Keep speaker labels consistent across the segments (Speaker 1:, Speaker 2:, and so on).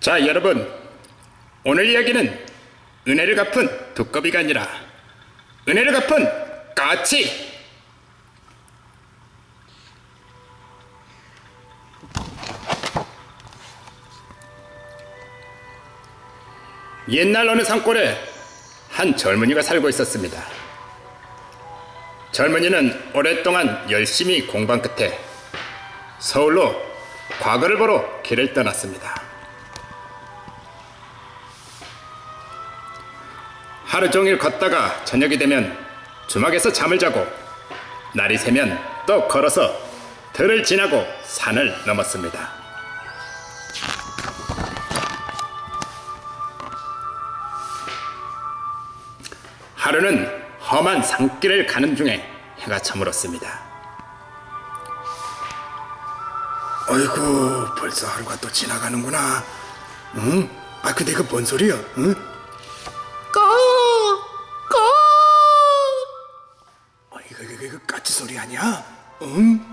Speaker 1: 자, 여러분, 오늘 이야기는 은혜를 갚은 두꺼비가 아니라 은혜를 갚은 까치. 옛날 어느 산골에 한 젊은이가 살고 있었습니다. 젊은이는 오랫동안 열심히 공부한 끝에 서울로 과거를 보러 길을 떠났습니다. 하루 종일 걷다가 저녁이 되면 주막에서 잠을 자고 날이 새면 또 걸어서 들을 지나고 산을 넘었습니다. 하루는 험한 산길을 가는 중에 해가 저물었습니다.
Speaker 2: 아이고, 벌써 하루가 또 지나가는구나. 응? 아, 근데 이거 뭔 소리야? 응? 이거 까치 소리 아니야? 응?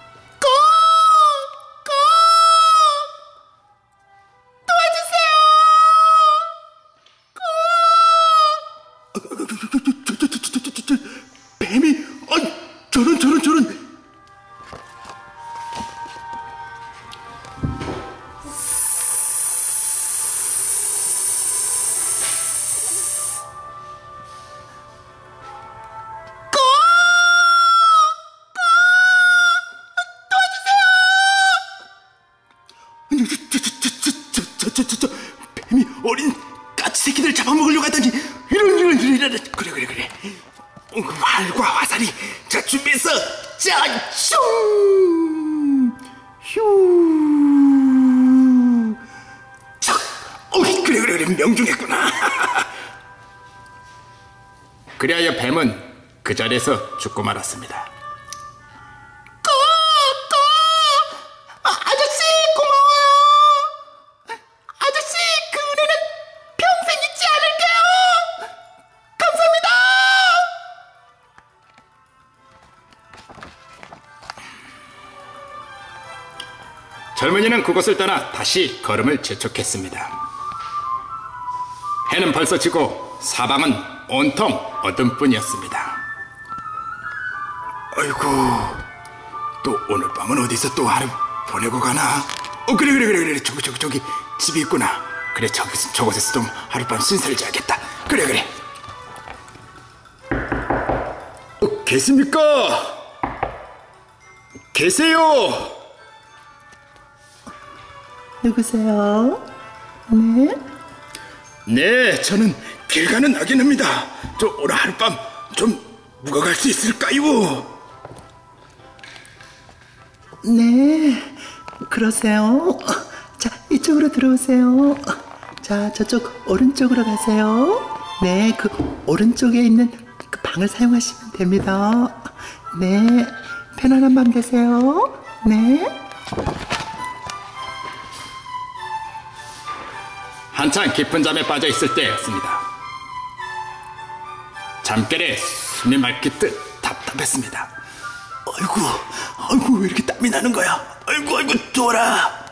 Speaker 2: 뱀이, 저런. 뱀이 어린 까치 새끼들 잡아먹으려고 하다니. 이런. 그래. 활과 화살이 자 준비했어. 자, 휴. 자, 그래 명중했구나.
Speaker 1: 그리하여 뱀은 그 자리에서 죽고 말았습니다.
Speaker 3: 아저씨 고마워요. 아저씨 그 은혜는 평생 잊지 않을게요. 감사합니다.
Speaker 1: 젊은이는 그곳을 떠나 다시 걸음을 재촉했습니다. 해는 벌써 지고 사방은 온통 어둠뿐이었습니다.
Speaker 2: 아이고, 또 오늘 밤은 어디서 또 하루 보내고 가나? 그래. 저기 집이 있구나. 그래, 저곳에서 좀 하룻밤 신세를 져야겠다. 그래. 계십니까? 계세요?
Speaker 3: 누구세요? 네?
Speaker 2: 네, 저는 길 가는 악인입니다. 저 오늘 하룻밤 좀 묵어갈 수 있을까요?
Speaker 3: 네, 그러세요. 자, 이쪽으로 들어오세요. 자, 저쪽 오른쪽으로 가세요. 네, 그 오른쪽에 있는 그 방을 사용하시면 됩니다. 네, 편안한 밤 되세요. 네.
Speaker 1: 한창 깊은 잠에 빠져 있을 때였습니다. 잠결에 숨이 맑기 듯 답답했습니다.
Speaker 2: 아이고, 왜 이렇게 땀이 나는 거야? 아이고, 좋아라.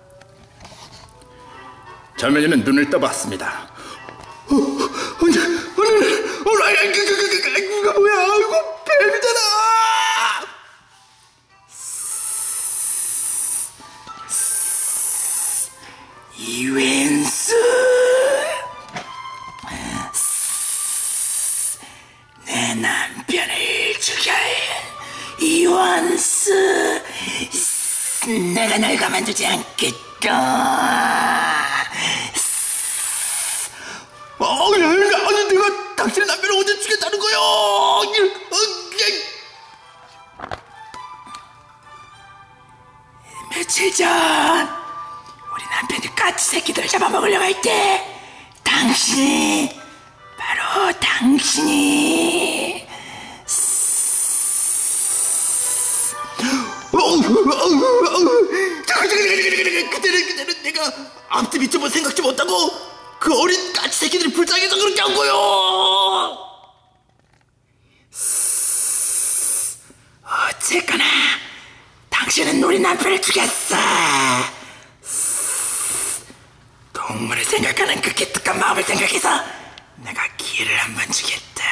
Speaker 1: 젊은이는 눈을 떠봤습니다.
Speaker 2: 이거 뭐야? 아이고, 뱀이잖아. 이웬스, 내 남편을 죽여야 해. 이완스, 내가 널 가만두지 않겠다. 아니, 내가 당신의 남편을 언제 죽였다는 거야? 며칠 전 우리 남편이 까치 새끼들 잡아먹으려고 할 때 바로 당신이 그때는 내가 앞뒤 밑쳐볼 생각지 못하고 그 어린 까치 새끼들이 불쌍해서 그렇게 한 거요. 어쨌거나 당신은 우리 남편을 죽였어. 또 동물을 생각하는 그 기특한 마음을 생각해서 내가 기회를 한번 주겠다.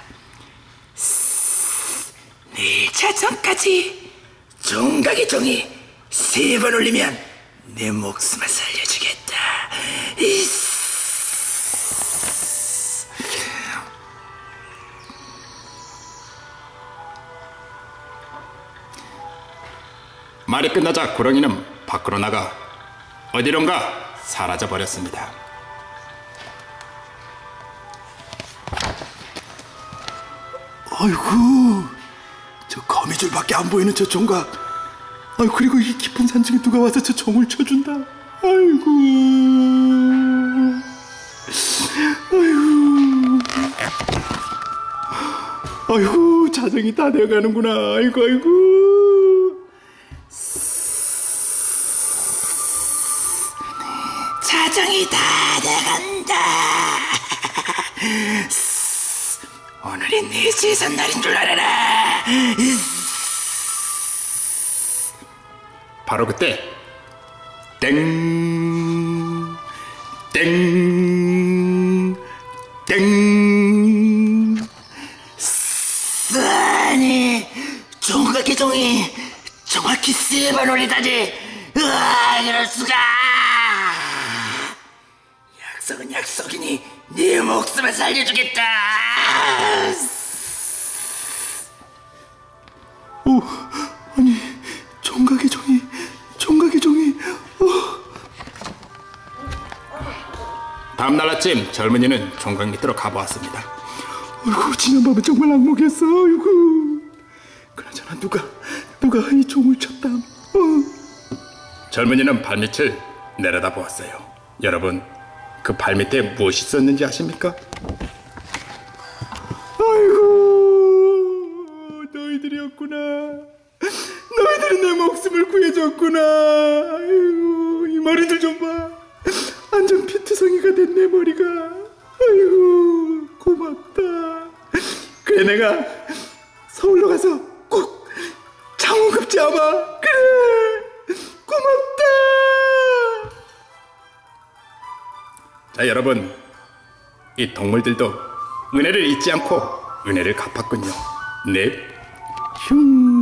Speaker 2: 내일 자정까지 종각의 종이 3번 울리면 내 목숨을 살려주겠다.
Speaker 1: 말이 끝나자 구렁이는 밖으로 나가 어디론가 사라져 버렸습니다.
Speaker 2: 아이고, 저 거미줄밖에 안 보이는 저 종각. 아이고, 그리고 이 깊은 산중에 누가 와서 저 종을 쳐준다. 아이고, 아이고, 아이고, 자정이 다 되어가는구나. 아이고, 아이고. 자정이 다 돼간다. 오늘이 네 제삿날인 줄 알아라.
Speaker 1: 바로 그때 땡, 땡, 땡.
Speaker 2: 아니, 종각의 종이 정확히 3번 울리다니. 으아, 이럴 수가. 약속은 약속이니 네 목숨을 살려주겠다. 오, 아니, 종각의 종이.
Speaker 1: 다음날 아침 젊은이는 종각 밑으로 가보았습니다.
Speaker 2: 아이고, 지난밤은 정말 악몽이었어. 아이고, 그나저나 누가 이 종을 쳤다.
Speaker 1: 젊은이는 발밑을 내려다 보았어요. 여러분, 그 발밑에 무엇이 있었는지 아십니까?
Speaker 2: 아이고, 너희들이었구나. 너희들이 내 목숨을 구해줬구나. 아이고, 이 머리들 좀 봐. 완전 피투성이가 된 내 머리가. 아이고, 고맙다. 그래, 내가 서울로 가서 꼭 장원급 잡아. 그래, 고맙다.
Speaker 1: 자, 여러분, 이 동물들도 은혜를 잊지 않고 은혜를 갚았군요. 네.
Speaker 2: 흉.